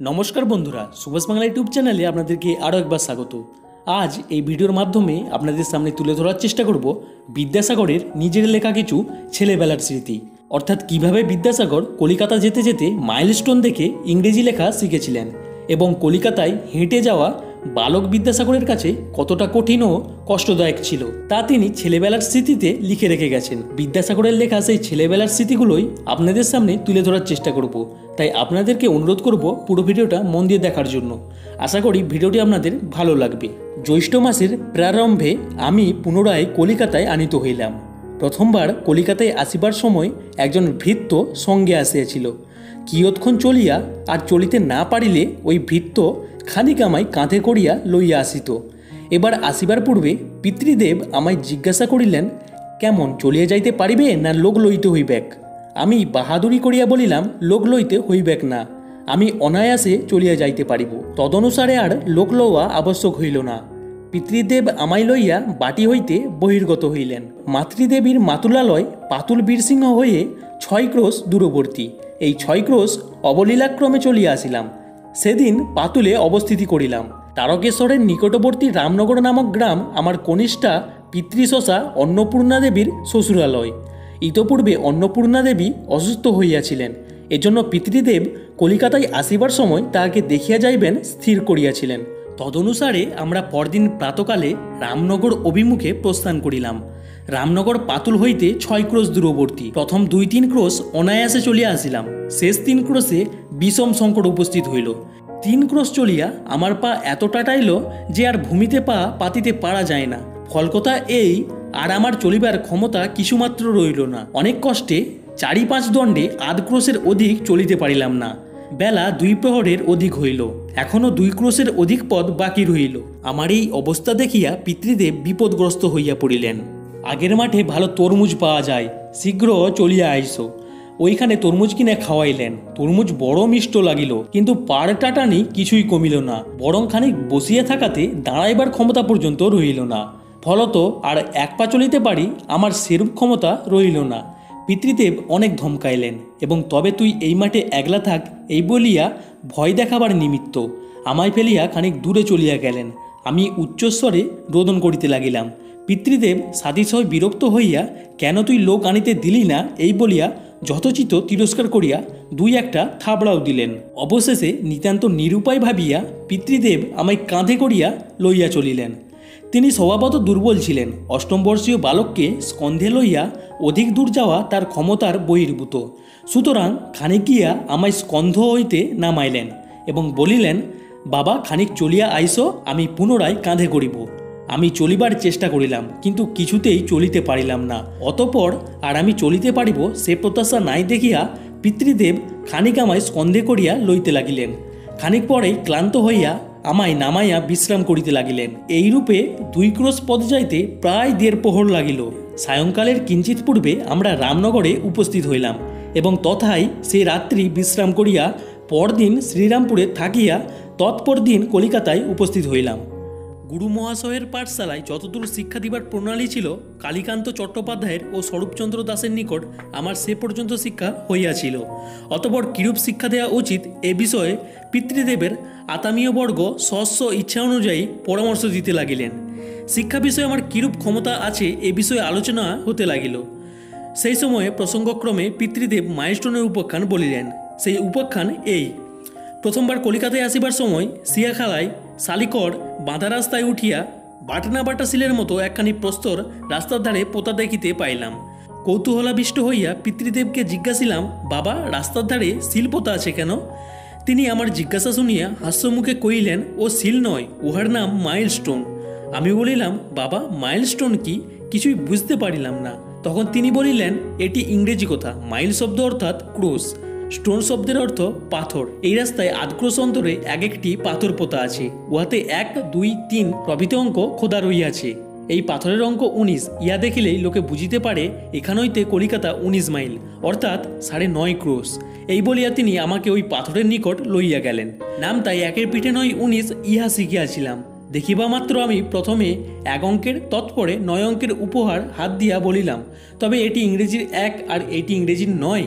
নমস্কার বন্ধুরা, সুভাষ বাংলা ইউটিউব চ্যানেলে আপনাদেরকে আরও একবার স্বাগত। আজ এই ভিডিওর মাধ্যমে আপনাদের সামনে তুলে ধরার চেষ্টা করব বিদ্যাসাগরের নিজের লেখা কিছু ছেলেবেলার স্মৃতি, অর্থাৎ কিভাবে বিদ্যাসাগর কলিকাতা যেতে যেতে মাইলস্টোন দেখে ইংরেজি লেখা শিখেছিলেন এবং কলিকাতায় হেঁটে যাওয়া বালক বিদ্যাসাগরের কাছে কতটা কঠিন ও কষ্টদায়ক ছিল তা তিনি ছেলেবেলার স্মৃতিতে লিখে রেখে গেছেন। বিদ্যাসাগরের লেখা সেই ছেলেবেলার স্মৃতিগুলোই আপনাদের সামনে তুলে ধরার চেষ্টা করব, তাই আপনাদেরকে অনুরোধ করব পুরো ভিডিওটা মন দিয়ে দেখার জন্য। আশা করি ভিডিওটি আপনাদের ভালো লাগবে। জ্যৈষ্ঠ মাসের প্রারম্ভে আমি পুনরায় কলিকাতায় আনিত হইলাম। প্রথমবার কলিকাতায় আসিবার সময় একজন ভৃত্য সঙ্গে আসিয়াছিল। কিয়ৎক্ষণ চলিয়া আর চলিতে না পারিলে ওই ভৃত্য খানিক আমায় কাঁধে করিয়া লইয়া আসিত। এবার আসিবার পূর্বে পিতৃদেব আমায় জিজ্ঞাসা করিলেন, কেমন চলিয়া যাইতে পারিবে না লোক লইতে হইবেক? আমি বাহাদুরি করিয়া বলিলাম, লোক লইতে হইবেক না, আমি অনায়াসে চলিয়া যাইতে পারিব। তদনুসারে আর লোক লওয়া আবশ্যক হইল না। পিতৃদেব আমায় লইয়া বাটি হইতে বহির্গত হইলেন। মাতৃদেবীর মাতুলালয় পাতুল বীরসিংহ হয়ে 6 ক্রোশ দূরবর্তী। এই 6 ক্রোশ অবলীলাক্রমে চলিয়া আসিলাম। সেদিন পাতুলে অবস্থিতি করিলাম। তারকেশ্বরের নিকটবর্তী রামনগর নামক গ্রাম আমার কনিষ্ঠা পিতৃশশা অন্নপূর্ণা দেবীর শ্বশুরালয়। ইতপূর্বে অন্নপূর্ণা দেবী অসুস্থ হইয়াছিলেন, এজন্য পিতৃদেব কলিকাতায় আসিবার সময় তাহাকে দেখিয়া যাইবেন স্থির করিয়াছিলেন। তদনুসারে আমরা পরদিন প্রাতকালে রামনগর অভিমুখে প্রস্থান করিলাম। রামনগর পাতুল হইতে 6 ক্রোশ দূরবর্তী। প্রথম 2-3 ক্রোশ অনায়াসে চলিয়া আসিলাম। শেষ 3 ক্রোশে বিষম সংকট উপস্থিত হইল। 3 ক্রোশ চলিয়া আমার পা এতটা টাইল যে আর ভূমিতে পা পাতিতে পারা যায় না। ফলকথা এই, আর আমার চলিবার ক্ষমতা কিছুমাত্র রইল না। অনেক কষ্টে 4-5 দণ্ডে 8 ক্রোশের অধিক চলিতে পারিলাম না। বেলা 2 প্রহরের অধিক হইল, এখনও 2 ক্রোশের অধিক পথ বাকি রহিল। আমার এই অবস্থা দেখিয়া পিতৃদেব বিপদগ্রস্ত হইয়া পড়িলেন। আগের মাঠে ভালো তরমুজ পাওয়া যায়, শীঘ্র চলিয়া আইসো। ওইখানে তরমুজ কিনে খাওয়াইলেন। তরমুজ বড় মিষ্ট লাগিল, কিন্তু পার টাটানি কিছুই কমিল না, বরং খানিক বসিয়া থাকাতে দাঁড়াইবার ক্ষমতা পর্যন্ত রহিল না। ফলত আর 1 পা চলিতে পারি, আমার সেরূপ ক্ষমতা রহিল না। পিতৃদেব অনেক ধমকাইলেন এবং তবে তুই এই মাঠে একলা থাক এই বলিয়া ভয় দেখাবার নিমিত্ত আমায় ফেলিয়া খানিক দূরে চলিয়া গেলেন। আমি উচ্চস্বরে রোদন করিতে লাগিলাম। পিতৃদেব সাতিশয় বিরক্ত হইয়া, কেন তুই লোক আনিতে দিলি না এই বলিয়া যথোচিত তিরস্কার করিয়া 2-1টা থাবড়াও দিলেন। অবশেষে নিতান্ত নিরুপায় ভাবিয়া পিতৃদেব আমায় কাঁধে করিয়া লইয়া চলিলেন। তিনি স্বভাবত দুর্বল ছিলেন। 8ম বর্ষীয় বালককে স্কন্ধে লইয়া অধিক দূর যাওয়া তার ক্ষমতার বহির্ভূত। সুতরাং খানিক গিয়া আমায় স্কন্ধ হইতে নামাইলেন এবং বলিলেন, বাবা খানিক চলিয়া আইসো, আমি পুনরায় কাঁধে করিব। আমি চলিবার চেষ্টা করিলাম, কিন্তু কিছুতেই চলিতে পারিলাম না। অতঃপর আর আমি চলিতে পারিব সে প্রত্যাশা নাই দেখিয়া পিতৃদেব খানিক আমায় স্কন্ধে করিয়া লইতে লাগিলেন। খানিক পরেই ক্লান্ত হইয়া আমায় নামাইয়া বিশ্রাম করিতে লাগিলেন। এইরূপে 2 ক্রোশ পথ যাইতে প্রায় 1.5 প্রহর লাগিল। সায়ংকালের কিঞ্চিত পূর্বে আমরা রামনগরে উপস্থিত হইলাম এবং তথায় সেই রাত্রি বিশ্রাম করিয়া পরদিন শ্রীরামপুরে থাকিয়া তৎপর দিন কলিকাতায় উপস্থিত হইলাম। গুরু মহাশয়ের পাঠশালায় যতদূর শিক্ষা দিবার প্রণালী ছিল, কালীকান্ত চট্টোপাধ্যায়ের ও স্বরূপচন্দ্র দাসের নিকট আমার সে পর্যন্ত শিক্ষা হইয়াছিল। অতঃপর কিরূপ শিক্ষা দেওয়া উচিত এ বিষয়ে পিতৃদেবের আতামীয়বর্গ স্ব ইচ্ছা অনুযায়ী পরামর্শ দিতে লাগিলেন। শিক্ষা বিষয়ে আমার কিরূপ ক্ষমতা আছে এ বিষয়ে আলোচনা হতে লাগিল। সেই সময়ে প্রসঙ্গক্রমে পিতৃদেব মাইলস্টোনের উপাখ্যান বলিলেন। সেই উপাখ্যান এই: প্রথমবার কলিকাতায় আসিবার সময় সিয়াখালায় শালিকর বাঁধা রাস্তায় উঠিয়া বাটনা বাটা শিলের মতো একখানি প্রস্তর রাস্তার ধারে পোতা দেখিতে পাইলাম। কৌতূহলাবিষ্ট হইয়া পিতৃদেবকে জিজ্ঞাসিলাম, বাবা রাস্তার ধারে শিল পোতা আছে কেন? তিনি আমার জিজ্ঞাসা শুনিয়া হাস্যমুখে কহিলেন, ও শিল নয়, উহার নাম মাইলস্টোন। আমি বলিলাম, বাবা মাইলস্টোন কি? কিছুই বুঝতে পারিলাম না। তখন তিনি বলিলেন, এটি ইংরেজি কথা। মাইল শব্দ অর্থাৎ ক্রোশ, স্টোন শব্দের অর্থ পাথর। এই রাস্তায় 8 ক্রোশ অন্তরে এক একটি পাথর পোতা আছে। উহাতে 1, 2, 3 প্রভৃতি অঙ্ক খোদা রইয়াছে। এই পাথরের অঙ্ক 19। ইহা দেখিলেই লোকে বুঝিতে পারে এখান হইতে কলিকাতা 19 মাইল, অর্থাৎ 9.5 ক্রোশ। এই বলিয়া তিনি আমাকে ওই পাথরের নিকট লইয়া গেলেন। নাম তাই 1-এর পিঠে 9 19 ইহা শিখিয়াছিলাম। দেখিবা মাত্র আমি প্রথমে 1 অঙ্কের, তৎপরে 9 অঙ্কের উপহার হাত দিয়া বলিলাম, তবে এটি ইংরেজির 1 আর এটি ইংরেজির 9।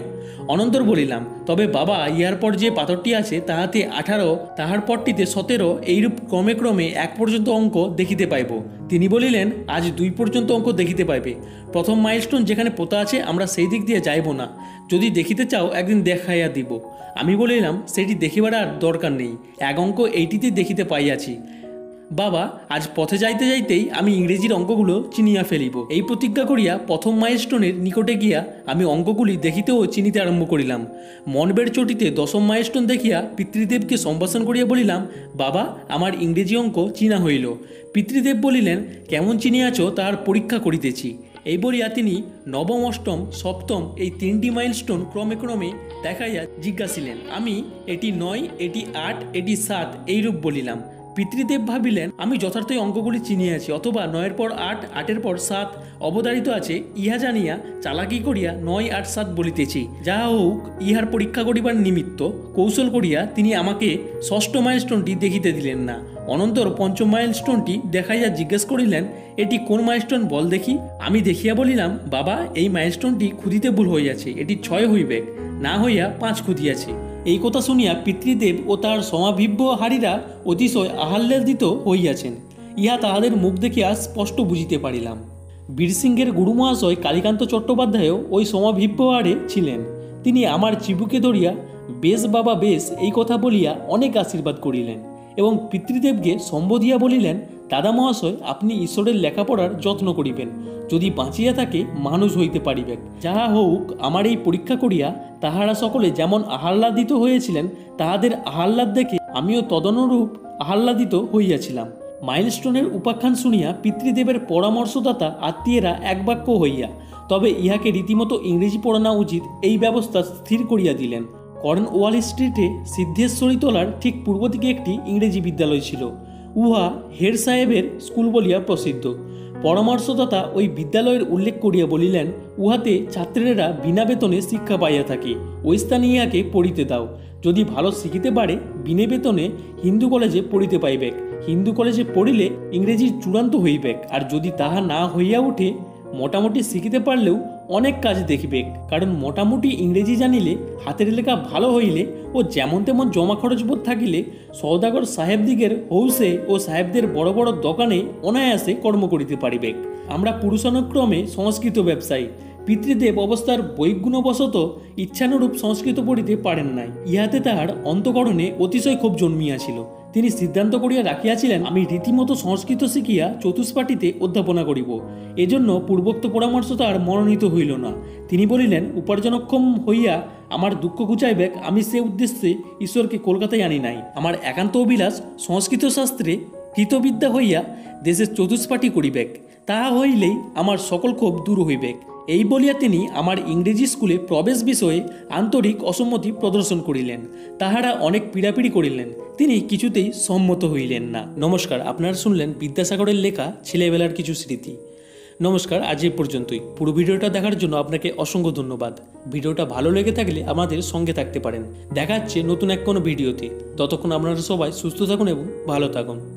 অনন্তর বলিলাম, তবে বাবা, ইহার পর যে পাথরটি আছে তাহাতে 18, তাহার পরটিতে 17, এইরূপ ক্রমে ক্রমে 1 পর্যন্ত অঙ্ক দেখিতে পাইব। তিনি বলিলেন, আজ 2 পর্যন্ত অঙ্ক দেখিতে পাইবে। প্রথম মাইলস্টোন যেখানে পোতা আছে আমরা সেই দিক দিয়ে যাইব না, যদি দেখিতে চাও একদিন দেখাইয়া দিব। আমি বলিলাম, সেটি দেখিবার আর দরকার নেই, 1 অঙ্ক এইটিতে দেখিতে পাইয়াছি। বাবা, আজ পথে যাইতে যাইতেই আমি ইংরেজির অঙ্কগুলো চিনিয়া ফেলিব। এই প্রতিজ্ঞা করিয়া প্রথম মাইলস্টোনের নিকটে গিয়া আমি অঙ্কগুলি দেখিতে ও চিনিতে আরম্ভ করিলাম। মনবের চটিতে 10ম মাইলস্টোন দেখিয়া পিতৃদেবকে সম্ভাষণ করিয়া বলিলাম, বাবা, আমার ইংরেজি অঙ্ক চিনা হইল। পিতৃদেব বলিলেন, কেমন চিনিয়াছ তাহার পরীক্ষা করিতেছি। এই বলিয়া তিনি 9ম, 8ম, 7ম এই 3টি মাইলস্টোন ক্রমে ক্রমে দেখাইয়া জিজ্ঞাসিলেন। আমি এটি 9, এটি 8, এটি 7 এইরূপ বলিলাম। পিতৃদেব ভাবিলেন আমি যথার্থই অঙ্কগুলি চিনিয়াছি, অথবা 9-এর পর 8, 8-এর পর 7 অবধারিত আছে, ইহা জানিয়া চালাকি করিয়া 9, 8, 7 বলিতেছি। যাহা হোক, ইহার পরীক্ষা করিবার নিমিত্ত কৌশল করিয়া তিনি আমাকে 6ষ্ঠ মাইলস্টোনটি দেখিতে দিলেন না। অনন্তর 5ম মাইলস্টোনটি দেখাইয়া জিজ্ঞেস করিলেন, এটি কোন মাইলস্টোন বল দেখি। আমি দেখিয়া বলিলাম, বাবা, এই মাইলস্টোনটি খুদিতে ভুল হইয়াছে, এটি 6 হইবে, না হইয়া 5 খুদিয়াছে। এই কথা শুনিয়া পিতৃদেব ও তার সমাভিব্য হারিরা অতিশয় আহ্লাদিত হইয়াছেন। ইহা তাহাদের মুখ দেখিয়া স্পষ্ট বুঝিতে পারিলাম। বীরসিংহের গুরুমহাশয় কালীকান্ত চট্টোপাধ্যায়ও ওই সমাভিব্যহারে ছিলেন। তিনি আমার চিবুকে ধরিয়া বেশ বাবা বেশ এই কথা বলিয়া অনেক আশীর্বাদ করিলেন এবং পিতৃদেবকে সম্বোধিয়া বলিলেন, দাদা মহাশয়, আপনি ঈশ্বরের লেখাপড়ার যত্ন করিবেন, যদি বাঁচিয়া থাকে মানুষ হইতে পারিবেন। যাহা হোক, আমার এই পরীক্ষা করিয়া তাহারা সকলে যেমন আহ্লাদিত হয়েছিলেন, তাহাদের আহ্লাদ দেখে আমিও তদনুরূপ আহ্লাদিত হইয়াছিলাম। মাইলস্টোনের উপাখ্যান শুনিয়া পিতৃদেবের পরামর্শদাতা আত্মীয়েরা এক বাক্য হইয়া, তবে ইহাকে রীতিমতো ইংরেজি পড়ানো উচিত এই ব্যবস্থা স্থির করিয়া দিলেন। কর্নওয়াল স্ট্রিটে সিদ্ধেশ্বরী তলার ঠিক পূর্ব দিকে একটি ইংরেজি বিদ্যালয় ছিল। উহা হেড সাহেবের স্কুল বলিয়া প্রসিদ্ধ। পরামর্শদাতা ওই বিদ্যালয়ের উল্লেখ করিয়া বলিলেন, উহাতে ছাত্রেরা বিনা বেতনে শিক্ষা পাইয়া থাকে, ওই স্থানে ইহাকে পড়িতে দাও। যদি ভালো শিখিতে পারে, বিনা বেতনে হিন্দু কলেজে পড়িতে পাইবেক। হিন্দু কলেজে পড়িলে ইংরেজি চূড়ান্ত হইবেক, আর যদি তাহা না হইয়া উঠে মোটামুটি শিখিতে পারলেও অনেক কাজ দেখিবে, কারণ মোটামুটি ইংরেজি জানিলে, হাতের লেখা ভালো হইলে ও যেমন তেমন জমা খরচবোধ থাকিলে সওদাগর সাহেবদিগের হৌসে ও সাহেবদের বড় বড় দোকানে অনায়াসে কর্ম করিতে পারিবে। আমরা পুরুষানুক্রমে সংস্কৃত ব্যবসায়ী। পিতৃদেব অবস্থার বৈগুণবশত ইচ্ছানুরূপ সংস্কৃত পড়িতে পারেন নাই। ইহাতে তাহার অন্তঃকরণে অতিশয় ক্ষোভ জন্মিয়াছিল। তিনি সিদ্ধান্ত করিয়া রাখিয়াছিলেন, আমি রীতিমতো সংস্কৃত শিখিয়া চতুষ্পাটিতে অধ্যাপনা করিব। এজন্য পূর্বোক্ত পরামর্শ তাহার মনোনীত হইল না। তিনি বলিলেন, উপার্জনক্ষম হইয়া আমার দুঃখ ঘুচাইবেক, আমি সে উদ্দেশ্যে ঈশ্বরকে কলকাতায় আনি নাই। আমার একান্ত অভিলাষ সংস্কৃত শাস্ত্রে হিতবিদ্যা হইয়া দেশের চতুষ্পাটি করিবেক, তাহা হইলেই আমার সকল ক্ষোভ দূর হইবেক। এই বলিয়া তিনি আমার ইংরেজি স্কুলে প্রবেশ বিষয়ে আন্তরিক অসম্মতি প্রদর্শন করিলেন। তাহারা অনেক পীড়াপিড়ি করিলেন, তিনি কিছুতেই সম্মত হইলেন না। নমস্কার, আপনারা শুনলেন বিদ্যাসাগরের লেখা ছেলেবেলার কিছু স্মৃতি। নমস্কার, আজ এই পর্যন্তই। পুরো ভিডিওটা দেখার জন্য আপনাকে অসংখ্য ধন্যবাদ। ভিডিওটা ভালো লেগে থাকলে আমাদের সঙ্গে থাকতে পারেন। দেখা হচ্ছে নতুন এক কোনো ভিডিওতে। ততক্ষণ আপনারা সবাই সুস্থ থাকুন এবং ভালো থাকুন।